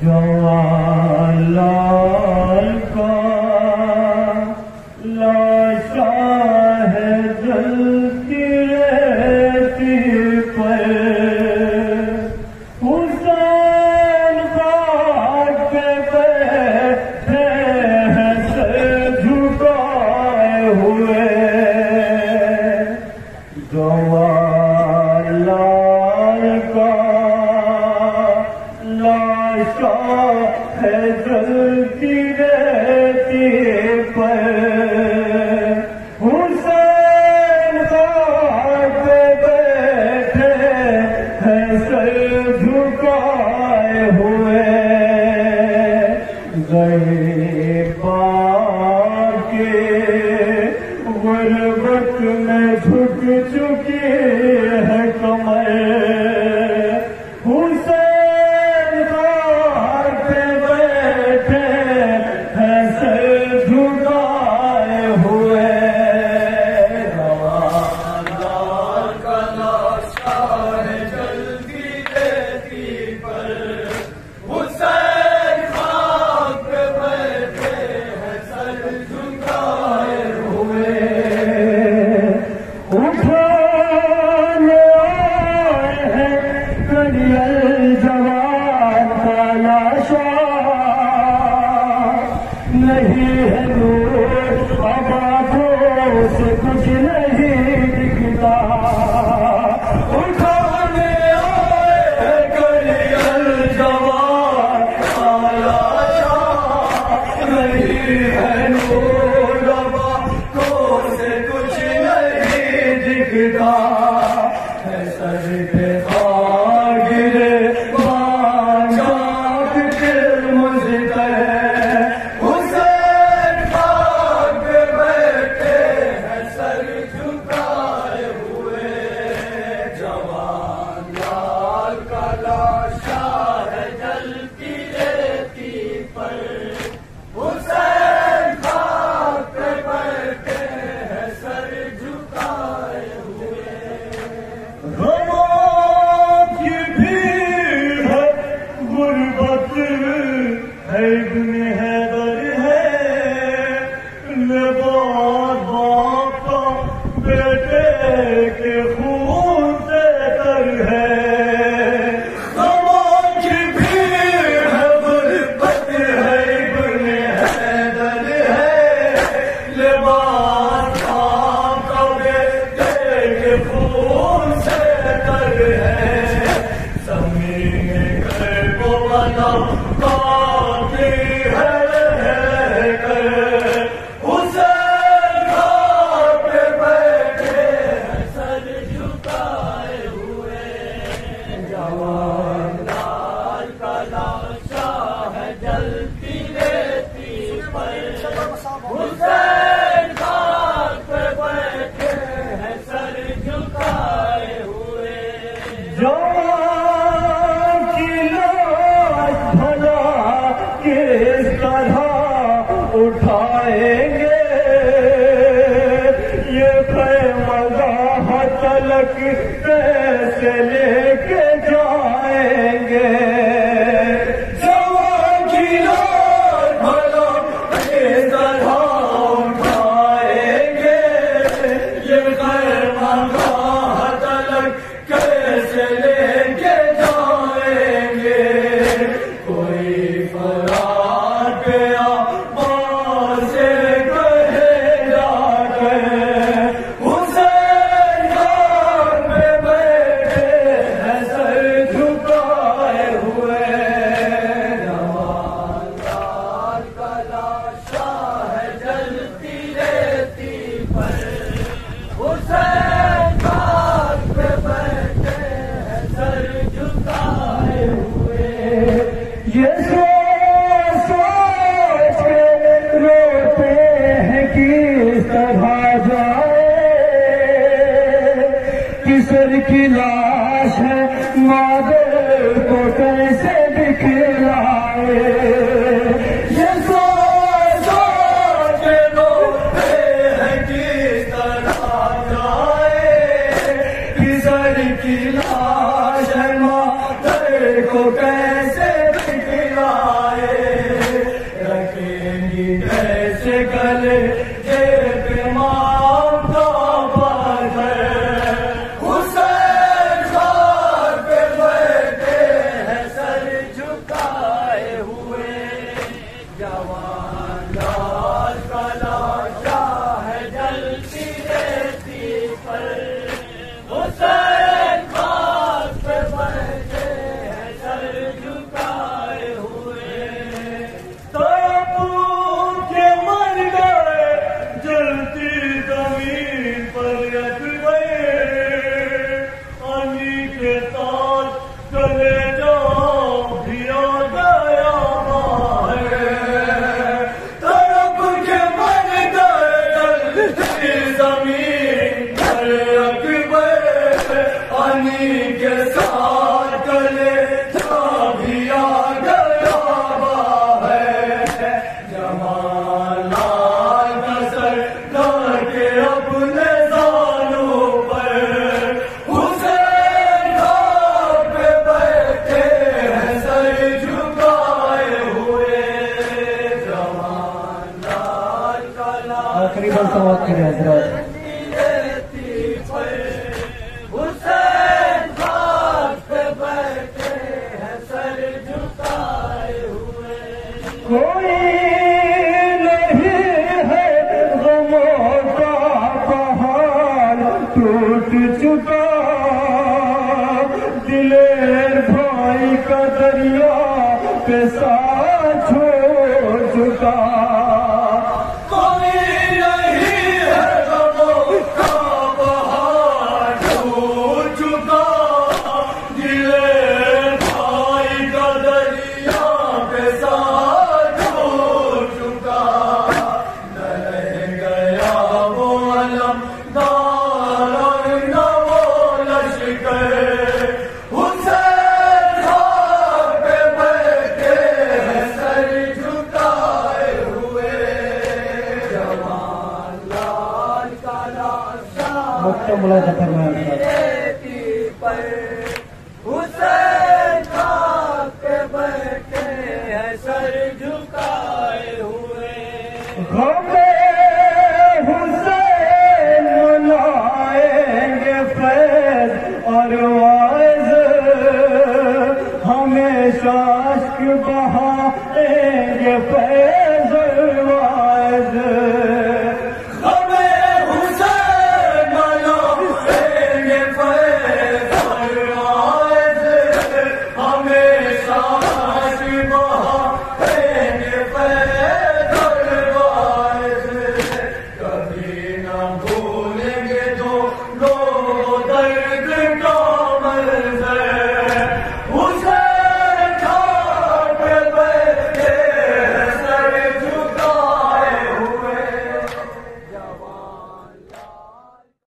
جوالال کا لاشا ہے جلتی رہتی پر حسین خاک پہ بیٹھے ہیں سر جھکائے ہوئے جوالال کا لاشا ہے جلتی رہتی پر حسین خاک پہ بیٹھے ہیں سر جھکائے ہوئے غریبا کے غربت میں جھک چکی ہے کمر حسین خاک پہ بیٹھے ہیں سر جھکائے ہوئے جوالال کا لاشا ہے جلتی رہتی پر حسین خاک پہ بیٹھے ہیں سر جھکائے ہوئے اٹھانے آئے ہیں کلیل جوان کا لاشا نہیں ہے نور اب آنکھوں سے کچھ نہیں دکھتا اٹھانے آئے ہیں کلیل جوان کا لاشا نہیں ہے نور اب آنکھوں سے کچھ نہیں دکھتا ہے سر پہ خاک گرے چاک دل مزدر حسین خاک پہ بیٹھے ہیں سر جھکائے ہوئے جوالال کا لاشا ہے جلتی رہتی پر حسین خاک پہ بیٹھے ہیں سر جھکائے ہوئے غموں کی بھیڑ ہے غربت ہے ابن حیدر ہے لباس باپ کا بیٹے کے خون سے تر ہے غموں کی بھیڑ ہے غربت ہے ابن حیدر ہے لباس باپ کا بیٹے کے خون سے تر ہے زمین گھر کو بنا کاتی ہے کر حسین خاک پہ بیٹھے ہیں سر جھکائے ہوئے جوالال کا لاشا ہے جلتی رہتی پر حسین خاک پہ بیٹھے ہیں سر جھکائے ہوئے جوان کی لاش بھلا کس طرح اٹھائیں گے یہ خیمہ گاہ تلک کیسے لے کے جائیں گے جوان کی لاش بھلا کس طرح اٹھائیں گے یہ خیمہ گاہ تلک کیسے لے کے جائیں گے کوئی فرار گیا ماں سے کہے جا کر حسین خاک پہ بیٹھے ہیں سر جھکائے ہوئے جوالال کا لاشا ہے جلتی رہتی پر حسین خاک پہ بیٹھے ہیں سر جھکائے ہوئے یہ سوچ سوچ کے روتے ہیں کس طرح جائے کسر کی لاش ہے مادر کو کیسے دکھلائے یہ سوچ سوچ کے روتے ہیں کس طرح جائے کسر کی لاش ہے مادر کو کیسے دکھلائے سماعت کے حضرات کوئی نہیں ہے غموں کا پہاڑ ٹوٹ چکا دلیر بھائی کا دریا پہ ساتھ چھوڑ چکا ملاحظہ فرمائیں حسین خاک پہ بیٹھے ہیں سر جھکائے ہوئے غم حسین منائیں گے فیض اور وعظ ہمیشہ اشک بہائیں گے فیض اور وعظ